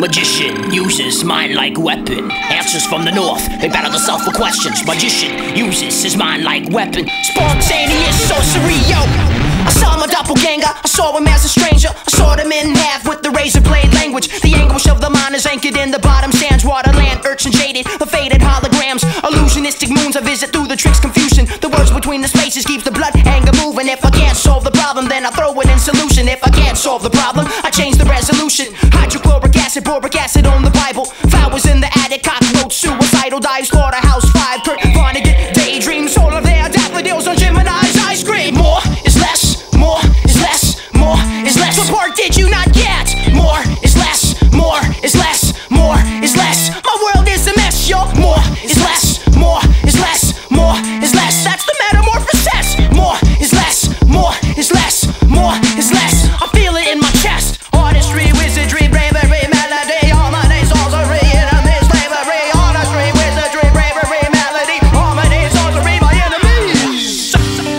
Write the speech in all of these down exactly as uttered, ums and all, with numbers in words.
Magician uses mind like weapon. Answers from the north, they battle the south for questions. Magician uses his mind like weapon. Spontaneous sorcery, yo. I saw my doppelganger, I saw him as a stranger. I saw them in half with the razor blade language. The anguish of the mind is anchored in the bottom sands. Waterland, urchin jaded, the faded holograms. Illusionistic moons I visit through the trick's confusion. The words between the spaces keeps the blood anger moving. If I can't solve the problem, then I throw it in solution. If I can't solve the problem, I change the resolution. Hydrochloric acid, boric acid on the Bible. Flowers in the attic, cockroach, suicidal, dive, slaughterhouse, five, Kurt Vonnegut, daydreams, all of their daffodils on Gemini's ice cream. More is less, more is less, more is less. What part did you not get? More is less, more is less, more is less. My world is a mess, yo. More is less, more is less, more is less. That's the metamorphosis. More is less, more is less, more is less. I feel it in my chest. Artistry, wizardry, bravery, melody, harmony, sorcery, enemy, slavery. Artistry, wizardry, bravery, melody, harmony, sorcery, my enemies.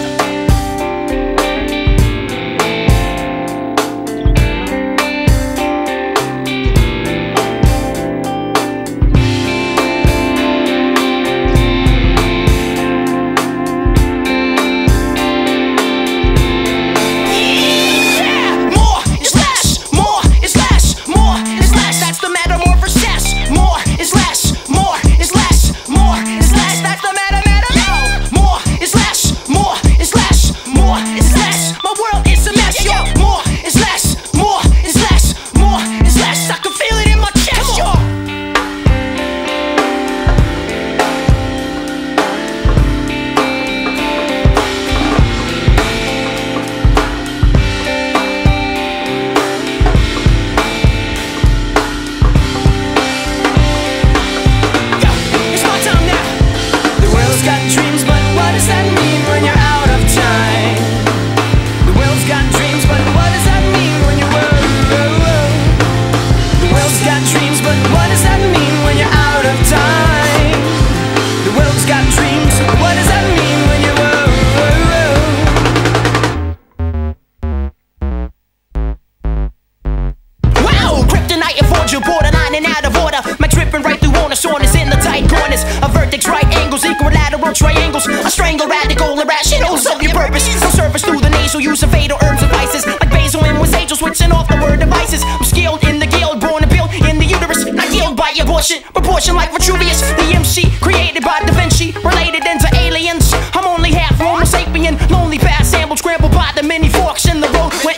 Borderline and out of order. My dripping right through on the soreness in the tight corners. A verdict's right angles, equilateral triangles. I strangle radical irrationals of your purpose. No surface through the nasal, use of fatal herbs and vices. Like basil and was angel switching off the word devices. I'm skilled in the guild, born to build in the uterus. Not killed by abortion, proportion like Vitruvius. The M C created by Da Vinci, related into aliens. I'm only half Homo sapien, lonely past sample scrambled by the many forks in the road. Where